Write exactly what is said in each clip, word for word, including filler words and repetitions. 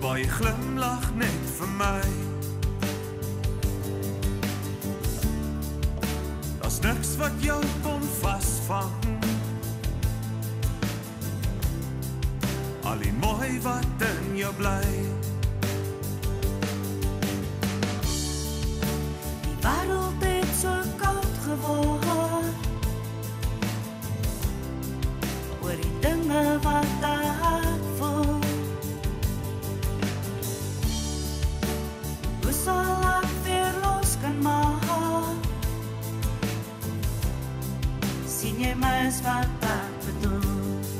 waar jy glimlag net vir my. Daar's niks wat jou kon vasvang, al die mooi wat in jou bly. Die wêreld het so koud geword oor die dinge wat ek voel. Hoe sal ek weer los kan maak? Sien jy my as wat ek bedoel?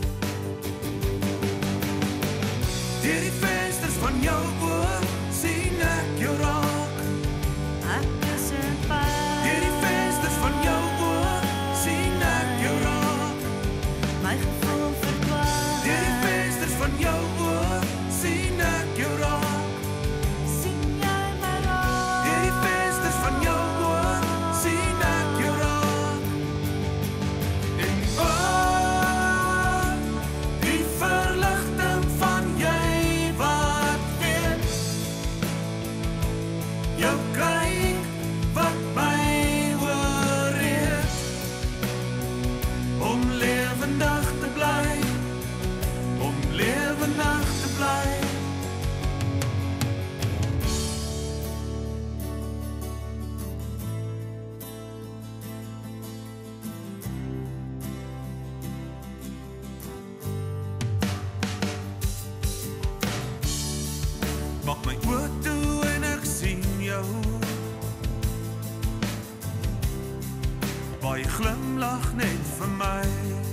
Deur die vensters van jou oor sien ek jou raak. Ek is in pad. Deur die vensters van jou oor sien ek jou raak. My gevoel verdwaal. Deur die vensters van jou oor sien ek jou raak. Sien jy my raak? Deur die vensters van jou oor sien ek jou raak. En oh, die verligting van jy wat weet, jou kyk wat my oorreed, om lewendig te bly, om lewendig te bly. Maak my oë toe en ek sien jou, waar jy glimlag net vir my.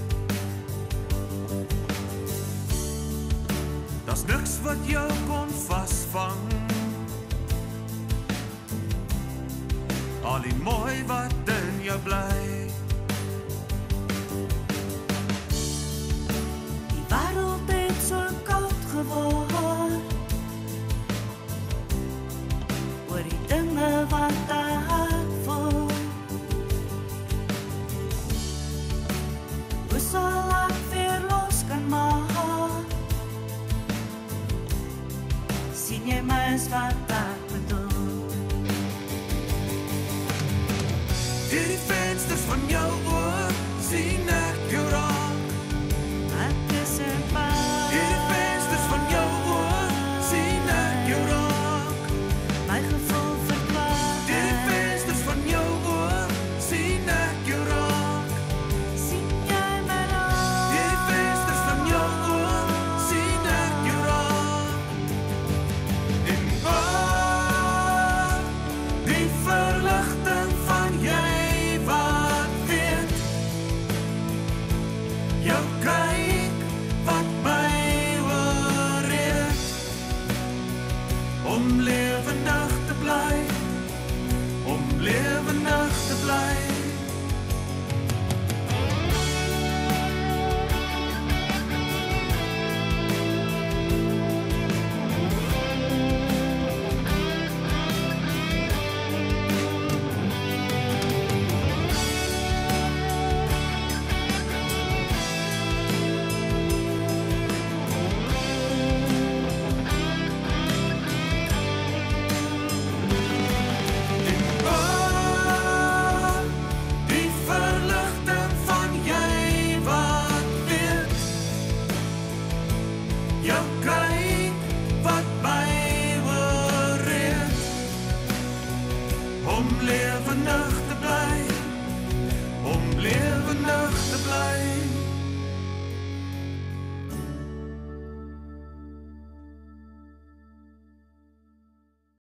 Daar's niks wat jou kon vasvang, al die mooi wat in jou bly. Die wêreld het so koud geword oor die dinge wat ek voel. Hoe sal ek weer los kan maak? Sien jy my as wat ek bedoel? Deur die vensters van jou oor sien ek jou raak. Ek is in pad. Deur die vensters van jou oor sien ek jou raak. My gevoel verdwaal. Deur die vensters van jou oor sien ek jou raak. Sien jy my raak? Deur die vensters van jou oor sien ek jou raak. En oh, die verligting van jy wat weet, jou kyk wat my oorreed, om lewendig te bly, om lewendig te bly. En oh, die verligting van jy wat weet, jou kyk wat my oorreed, om lewendig te bly, om lewendig te bly.